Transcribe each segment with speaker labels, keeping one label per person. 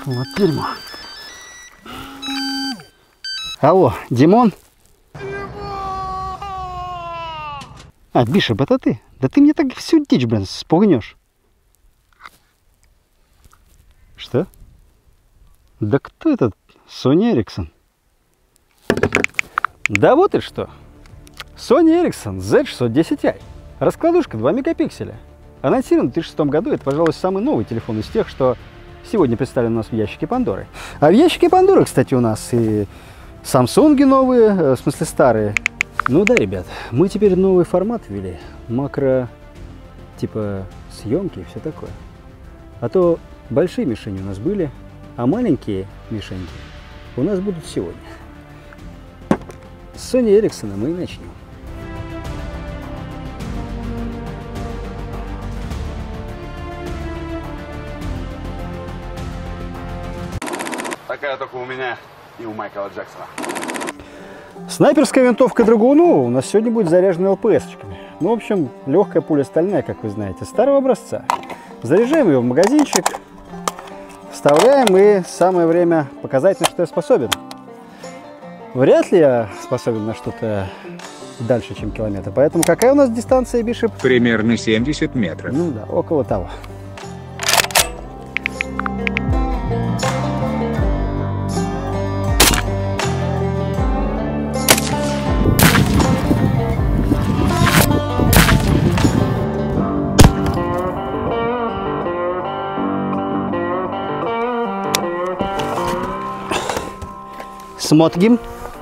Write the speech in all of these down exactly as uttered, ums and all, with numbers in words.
Speaker 1: Вот дерьмо. Алло, Димон? А, Бишоп, это ты? Да ты мне так всю дичь, блин, спугнешь. Что? Да кто этот Sony Ericsson? Да вот и что. Sony Ericsson зет шестьсот десять ай. Раскладушка два мегапикселя. Анонсирован в две тысячи шестом году. Это, пожалуй, самый новый телефон из тех, что сегодня представлен у нас в ящике Пандоры. А в ящике Пандоры, кстати, у нас и Samsung новые, в смысле старые. Ну да, ребят, мы теперь новый формат ввели. Макро, типа съемки и все такое. А то большие мишени у нас были, а маленькие мишеньки у нас будут сегодня. С Sony Ericsson мы и начнем.
Speaker 2: Такая только у меня и у Майкла Джексона.
Speaker 1: Снайперская винтовка Драгуну у нас сегодня будет заряжена ЛПС-очками. Ну, в общем, легкая пуля стальная, как вы знаете, старого образца. Заряжаем ее в магазинчик, вставляем, и самое время показать, на что я способен. Вряд ли я способен на что-то дальше, чем километр. Поэтому какая у нас дистанция, Бишоп?
Speaker 3: Примерно семьдесят метров.
Speaker 1: Ну да, около того. Смотрим.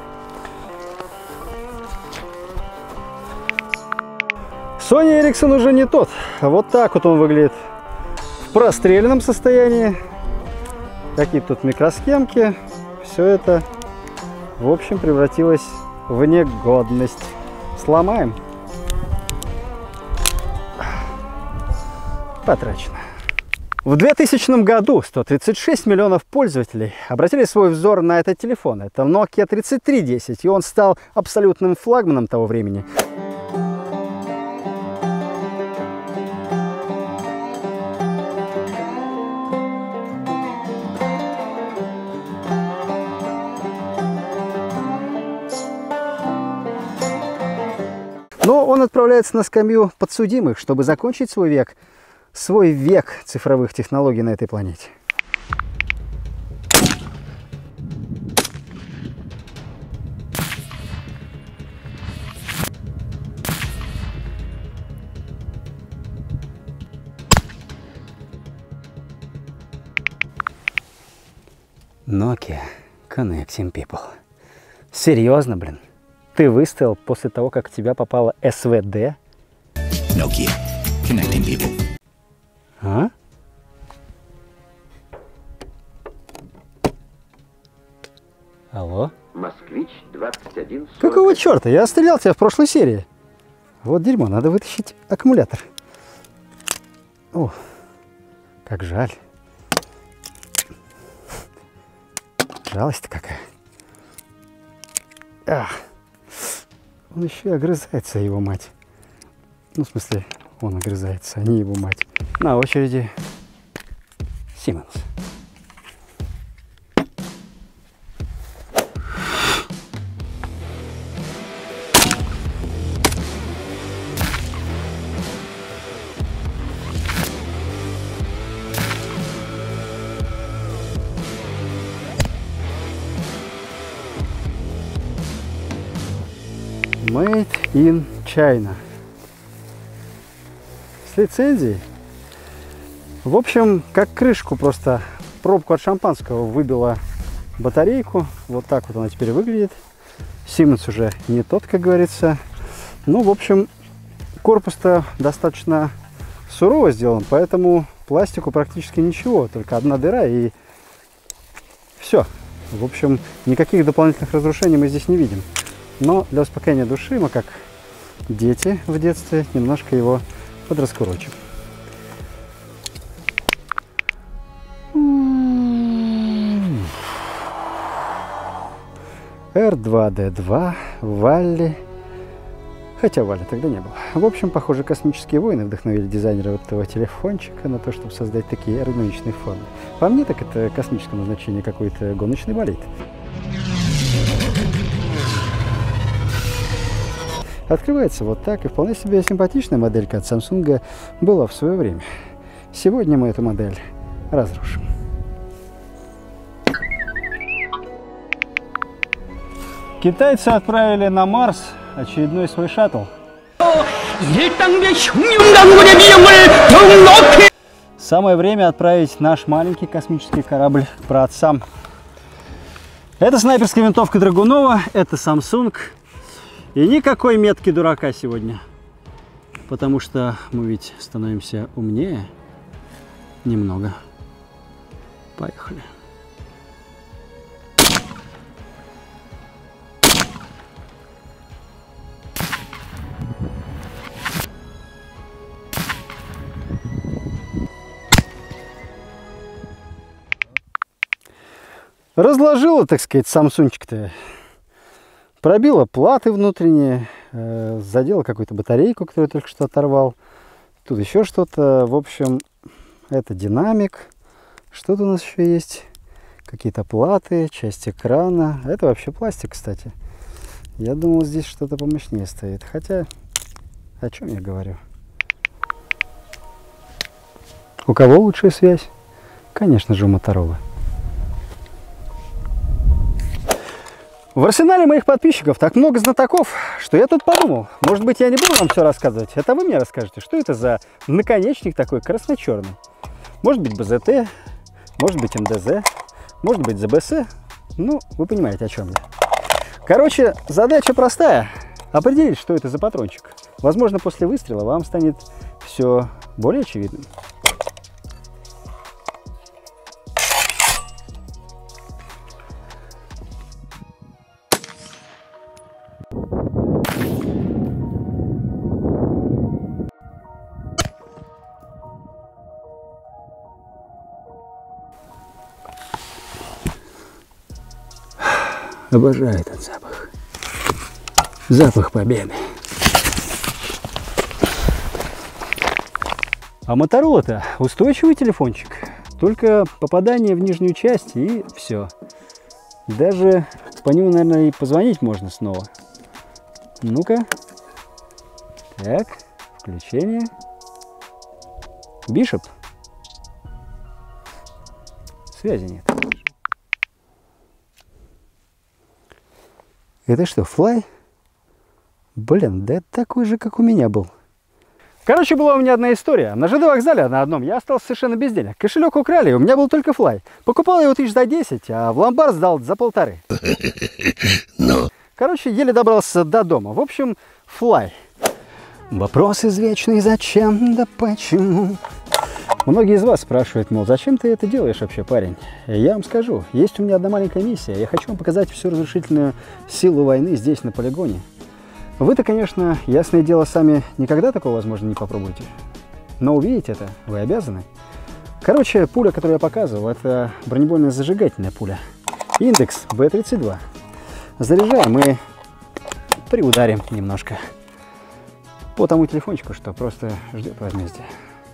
Speaker 1: Sony Ericsson уже не тот. Вот так вот он выглядит в простреленном состоянии. Какие-то тут микросхемки. Все это, в общем, превратилось в негодность. Сломаем. Потрачено. В двухтысячном году сто тридцать шесть миллионов пользователей обратили свой взор на этот телефон. Это Nokia тридцать три десять, и он стал абсолютным флагманом того времени. Но он отправляется на скамью подсудимых, чтобы закончить свой век, свой век цифровых технологий на этой планете. Nokia Connecting People. Серьезно, блин? Ты выставил после того, как в тебя попала эс вэ дэ?
Speaker 4: Nokia Connecting People.
Speaker 1: А? Алло?
Speaker 5: Москвич двадцать один сорок.
Speaker 1: Какого черта? Я стрелял тебя в прошлой серии. Вот дерьмо, надо вытащить аккумулятор. О, как жаль. Жалость-то какая. Ах. Он еще и огрызается, его мать. Ну, в смысле, он огрызается, а не его мать. На очереди Siemens. Made in China. С лицензией. В общем, как крышку, просто пробку от шампанского выбила батарейку. Вот так вот она теперь выглядит. Siemens уже не тот, как говорится. Ну, в общем, корпус-то достаточно сурово сделан, поэтому пластику практически ничего. Только одна дыра и все. В общем, никаких дополнительных разрушений мы здесь не видим. Но для успокоения души мы, как дети в детстве, немножко его подраскурочим. эр два дэ два, Валли, Хотя Вали тогда не было. В общем, похоже, космические войны вдохновили дизайнера вот этого телефончика на то, чтобы создать такие эргономичные формы. По мне, так это космическое назначение какой-то гоночный болид. Открывается вот так, и вполне себе симпатичная моделька от Samsung была в свое время. Сегодня мы эту модель разрушим. Китайцы отправили на Марс очередной свой шаттл. Самое время отправить наш маленький космический корабль к праотцам. Это снайперская винтовка Драгунова, это Samsung. И никакой метки дурака сегодня. Потому что мы ведь становимся умнее немного. Поехали. Разложила, так сказать, Самсунчик-то. Пробила платы внутренние, э, задела какую-то батарейку, которую я только что оторвал. Тут еще что-то. В общем, это динамик. Что-то у нас еще есть. Какие-то платы, часть экрана. Это вообще пластик, кстати. Я думал, здесь что-то помощнее стоит. Хотя, о чем я говорю? У кого лучшая связь? Конечно же, у Motorola. В арсенале моих подписчиков так много знатоков, что я тут подумал, может быть, я не буду вам все рассказывать, это вы мне расскажете, что это за наконечник такой красно-черный. Может быть, бэ зэ тэ, может быть, эм дэ зэ, может быть, зэ бэ эс, ну, вы понимаете, о чем я. Короче, задача простая, определить, что это за патрончик. Возможно, после выстрела вам станет все более очевидным. Обожаю этот запах. Запах победы. А Motorola-то устойчивый телефончик. Только попадание в нижнюю часть и все. Даже по нему, наверное, и позвонить можно снова. Ну-ка. Так, включение. Бишоп. Связи нет. Это что, Fly? Блин, да это такой же, как у меня был. Короче, была у меня одна история. На ЖД вокзале на одном я остался совершенно без денег. Кошелек украли, у меня был только Fly. Покупал я его тысяч за десять, а в ломбард сдал за полторы. Короче, еле добрался до дома. В общем, Fly. Вопрос извечный, зачем, да почему? Многие из вас спрашивают, мол, зачем ты это делаешь вообще, парень? Я вам скажу, есть у меня одна маленькая миссия. Я хочу вам показать всю разрушительную силу войны здесь, на полигоне. Вы-то, конечно, ясное дело, сами никогда такого, возможно, не попробуете. Но увидеть это вы обязаны. Короче, пуля, которую я показывал, это бронебойная зажигательная пуля. Индекс бэ тридцать два. Заряжаем и приударим немножко по тому телефончику, что просто ждет возмездия.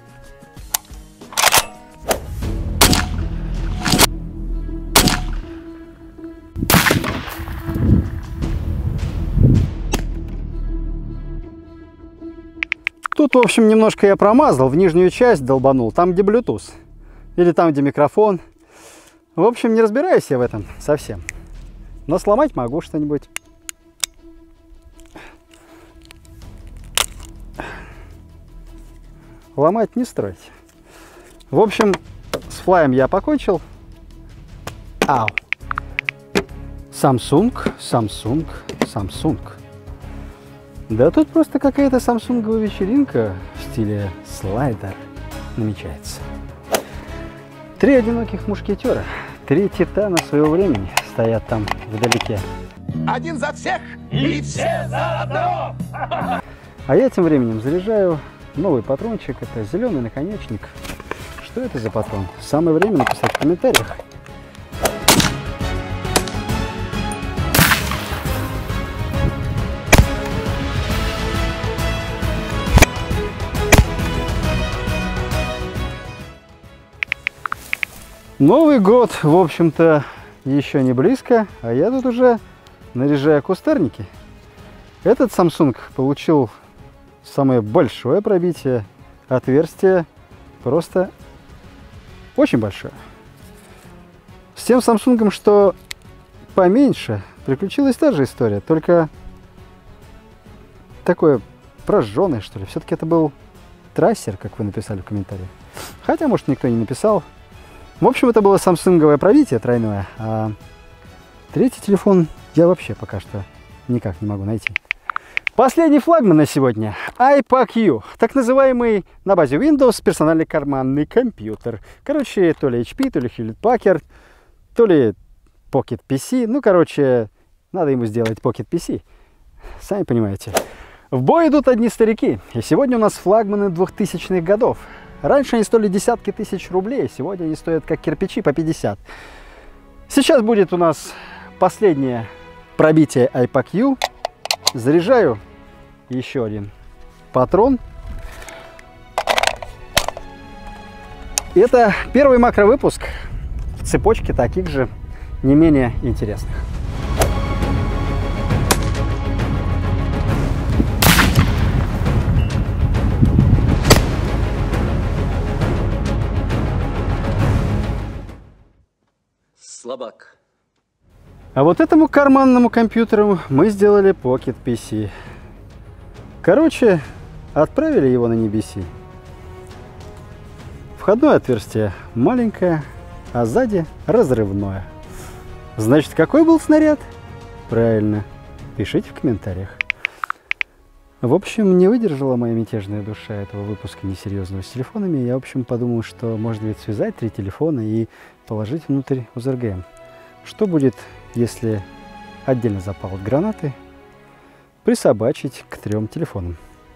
Speaker 1: Тут, в общем, немножко я промазал, в нижнюю часть долбанул, там, где Bluetooth, или там, где микрофон. В общем, не разбираюсь я в этом совсем, но сломать могу что-нибудь. Ломать не строить. В общем, с флаем я покончил. Ау. Samsung, Samsung, Samsung. Да тут просто какая-то самсунговая вечеринка в стиле слайдер намечается. Три одиноких мушкетера, три титана своего времени стоят там вдалеке.
Speaker 2: Один за всех и все за одного!
Speaker 1: А я тем временем заряжаю новый патрончик. Это зеленый наконечник. Что это за патрон? Самое время написать в комментариях. Новый год, в общем-то, еще не близко, а я тут уже наряжаю кустарники. Этот Samsung получил самое большое пробитие, отверстие просто очень большое. С тем Samsung, что поменьше, приключилась та же история, только такое прожженное, что ли. Все-таки это был трассер, как вы написали в комментариях. Хотя, может, никто не написал. В общем, это было самсунговое пробитие тройное, а третий телефон я вообще пока что никак не могу найти. Последний флагман на сегодня – iPac-U, так называемый на базе Windows персональный карманный компьютер. Короче, то ли эйч пи, то ли Hewlett-Packard, то ли Pocket пи си. Ну, короче, надо ему сделать Pocket пи си. Сами понимаете. В бой идут одни старики, и сегодня у нас флагманы двухтысячных годов. Раньше они стоили десятки тысяч рублей, сегодня они стоят как кирпичи по пятьдесят. Сейчас будет у нас последнее пробитие iPac-U. Заряжаю еще один патрон. Это первый макровыпуск в цепочке таких же не менее интересных.
Speaker 6: Слабак.
Speaker 1: А вот этому карманному компьютеру мы сделали Pocket пи си. Короче, отправили его на небеси. Входное отверстие маленькое, а сзади разрывное. Значит, какой был снаряд? Правильно, пишите в комментариях. В общем, не выдержала моя мятежная душа этого выпуска несерьезного с телефонами. Я, в общем, подумал, что может быть связать три телефона и положить внутрь ю эс эр джи эм. Что будет, если отдельно запал гранаты присобачить к трем телефонам?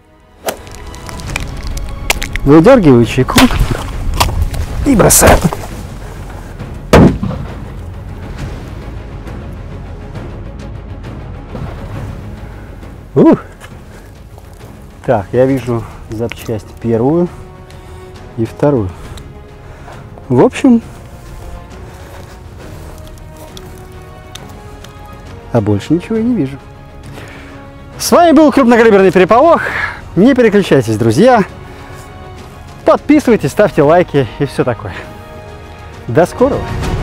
Speaker 1: Выдергиваю чайку и бросаю. Ух! Так, я вижу запчасть первую и вторую. В общем, а больше ничего я не вижу. С вами был крупнокалиберный переполох. Не переключайтесь, друзья. Подписывайтесь, ставьте лайки и все такое. До скорого!